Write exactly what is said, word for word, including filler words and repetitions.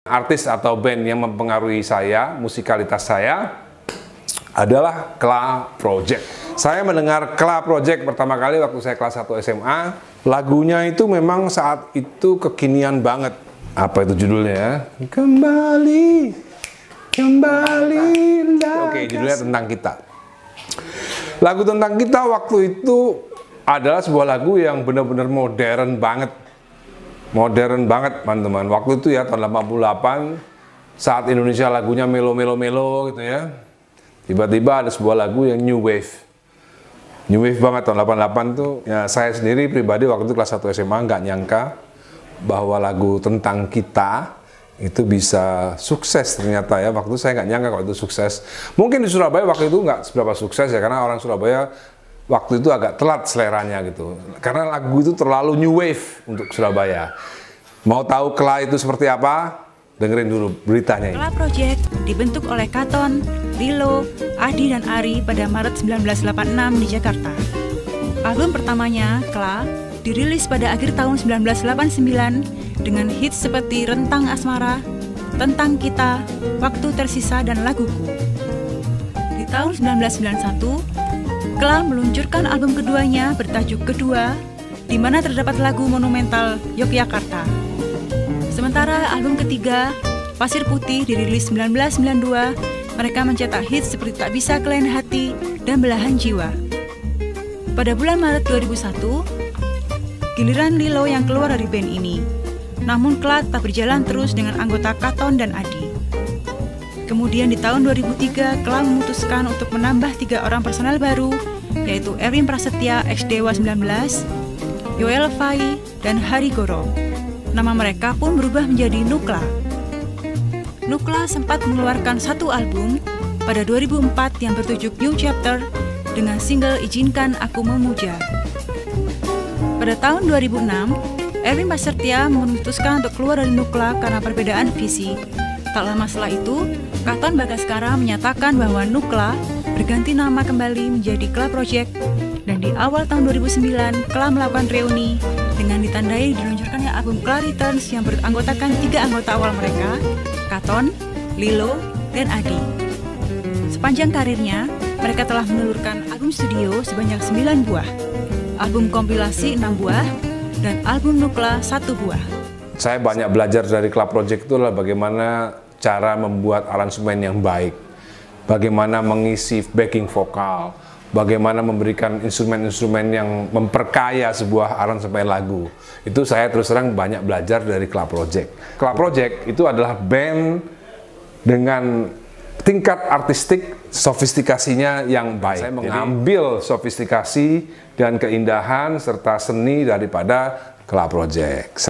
Artis atau band yang mempengaruhi saya, musikalitas saya, adalah Kla Project. Saya mendengar Kla Project pertama kali waktu saya kelas satu S M A. Lagunya itu memang saat itu kekinian banget. Apa itu judulnya ya? Kembali, kembali. Oke, judulnya Tentang Kita. Lagu Tentang Kita waktu itu adalah sebuah lagu yang benar-benar modern banget. Modern banget, teman-teman. Waktu itu ya, tahun delapan puluh delapan, saat Indonesia lagunya melo-melo-melo gitu ya. Tiba-tiba ada sebuah lagu yang New Wave. New Wave banget tahun delapan puluh delapan tuh. Ya, saya sendiri pribadi waktu itu kelas satu S M A nggak nyangka bahwa lagu Tentang Kita itu bisa sukses ternyata ya. Waktu itu saya nggak nyangka kalau itu sukses. Mungkin di Surabaya waktu itu nggak seberapa sukses ya, karena orang Surabaya waktu itu agak telat seleranya gitu. Karena lagu itu terlalu new wave untuk Surabaya. Mau tahu Kla itu seperti apa? Dengerin dulu beritanya ini. Kla Project dibentuk oleh Katon, Lilo, Adi, dan Ari pada Maret seribu sembilan ratus delapan puluh enam di Jakarta. Album pertamanya, Kla, dirilis pada akhir tahun seribu sembilan ratus delapan puluh sembilan dengan hits seperti Rentang Asmara, Tentang Kita, Waktu Tersisa, dan Laguku. Di tahun seribu sembilan ratus sembilan puluh satu, Kla meluncurkan album keduanya bertajuk Kedua, di mana terdapat lagu monumental Yogyakarta. Sementara album ketiga, Pasir Putih, dirilis seribu sembilan ratus sembilan puluh dua, mereka mencetak hits seperti Tak Bisa Kelain Hati dan Belahan Jiwa. Pada bulan Maret dua ribu satu, giliran Lilo yang keluar dari band ini. Namun Kla tetap berjalan terus dengan anggota Katon dan Adi. Kemudian di tahun dua ribu tiga, Kla memutuskan untuk menambah tiga orang personel baru, yaitu Erwin Prasetya X Dewa sembilan belas, Yoel Fai, dan Hari Goro. Nama mereka pun berubah menjadi Nukla. Nukla sempat mengeluarkan satu album pada dua ribu empat yang bertajuk New Chapter dengan single Izinkan Aku Memuja. Pada tahun dua ribu enam, Erwin Prasetya memutuskan untuk keluar dari Nukla karena perbedaan visi. Tak lama setelah itu, Katon Bagaskara menyatakan bahwa Nukla berganti nama kembali menjadi Kla Project, dan di awal tahun dua ribu sembilan, Kla melakukan reuni dengan ditandai diluncurkannya album Kla Returns yang beranggotakan tiga anggota awal mereka, Katon, Lilo, dan Adi. Sepanjang karirnya, mereka telah menelurkan album studio sebanyak sembilan buah, album kompilasi enam buah, dan album Nukla satu buah. Saya banyak belajar dari Kla Project itu adalah bagaimana cara membuat aransemen yang baik, bagaimana mengisi backing vokal, bagaimana memberikan instrumen-instrumen yang memperkaya sebuah aransemen lagu. Itu saya terus terang banyak belajar dari Kla Project. Kla Project itu adalah band dengan tingkat artistik sofistikasinya yang baik. Saya mengambil sofistikasi dan keindahan serta seni daripada Kla Project.